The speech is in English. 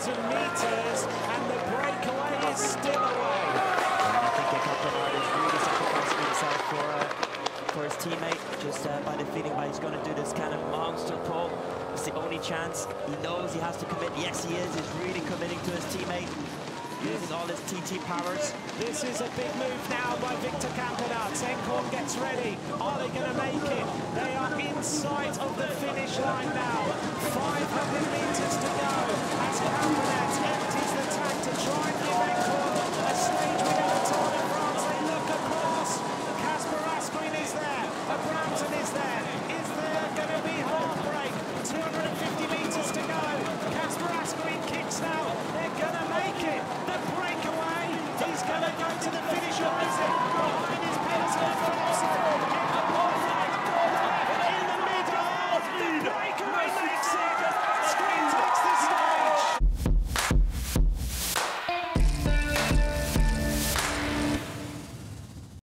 1,000 metres, and the breakaway is still away. I think Captain is really sacrificing himself for his teammate, just by the feeling that he's going to do this kind of monster pull. It's the only chance. He knows he has to commit. Yes, he is. He's really committing to his teammate, using all his TT powers. This is a big move now by Victor Campenaerts. Zenkorn gets ready. Are they going to make it? They are in sight of the finish line now. 500 metres to go.